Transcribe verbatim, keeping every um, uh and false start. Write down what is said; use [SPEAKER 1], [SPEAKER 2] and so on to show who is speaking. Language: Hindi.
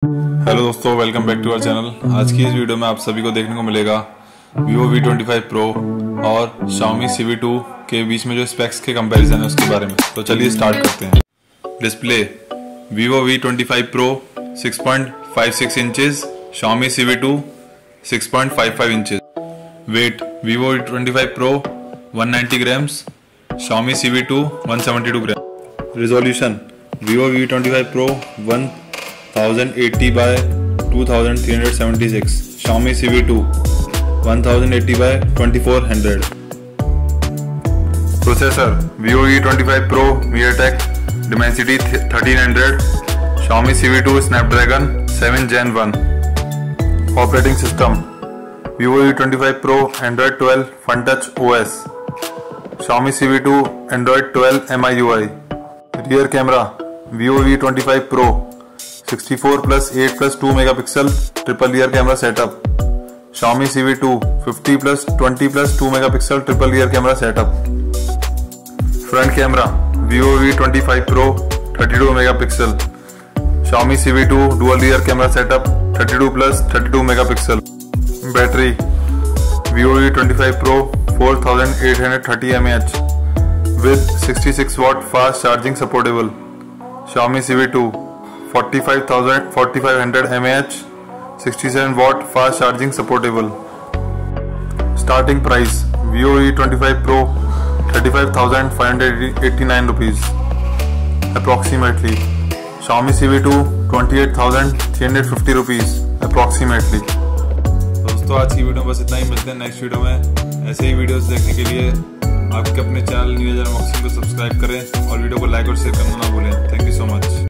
[SPEAKER 1] हेलो दोस्तों, welcome back to our channel. आज की इस वीडियो में आप सभी को देखने को मिलेगा Vivo V twenty five Pro और Xiaomi सी वी टू के बीच में जो स्पेक्स के कंपैरिजन है उसके बारे में। तो चलिए स्टार्ट करते हैं। Display Vivo V twenty five Pro six point five six inches, Xiaomi Civi two six point five five inches. Weight Vivo V twenty five Pro one ninety grams, Xiaomi Civi two one seventy two gram. Resolution Vivo V twenty five Pro one thousand eighty by two thousand three hundred seventy six, Xiaomi Civi two one thousand eighty by twenty four hundred. Processor Vivo V twenty five Pro MediaTek Dimensity thirteen hundred, Xiaomi Civi two Snapdragon seven Gen one. Operating system Vivo V twenty five Pro Android twelve Fun Touch O S, Xiaomi Civi two Android twelve M I U I. Rear camera Vivo V twenty five Pro sixty four plus eight plus two megapixel triple rear camera setup, Xiaomi Civi two fifty plus twenty plus two megapixel triple rear camera setup. Front camera Vivo V twenty five Pro thirty two megapixel, Xiaomi Civi two dual rear camera setup thirty two plus thirty two megapixel. Battery Vivo V twenty five Pro four thousand eight hundred thirty M A H with sixty six watt fast charging supportable, Xiaomi Civi two forty five thousand forty five hundred M A H sixty seven watt fast charging supportable। Starting price Vivo V twenty five Pro thirty five thousand five hundred eighty nine rupees approximately, Xiaomi Civi two twenty eight thousand three hundred fifty rupees approximately। दोस्तों आज की वीडियो में बस इतना ही। मिलते हैं नेक्स्ट वीडियो में। ऐसे ही वीडियोस देखने के लिए आपके अपने चैनल न्यूज अनबॉक्सिंग को सब्सक्राइब करें और वीडियो को लाइक और शेयर करना ना भूलें। Thank you so much.